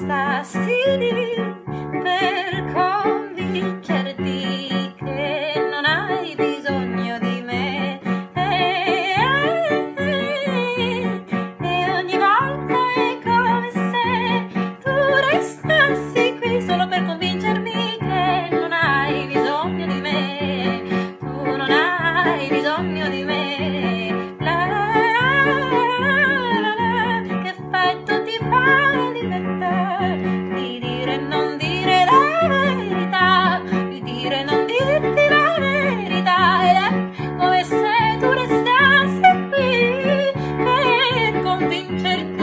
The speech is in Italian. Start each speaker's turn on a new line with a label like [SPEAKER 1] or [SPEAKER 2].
[SPEAKER 1] bastassi per convincerti che non hai bisogno di me. E ogni volta è come se tu restassi qui solo per convincermi che non hai bisogno di me. Tu non hai bisogno di me. Che effetto ti fa la libertà di dire e non dire la verità, di dire e non dirti la verità, ed è come se tu restassi qui per convincerti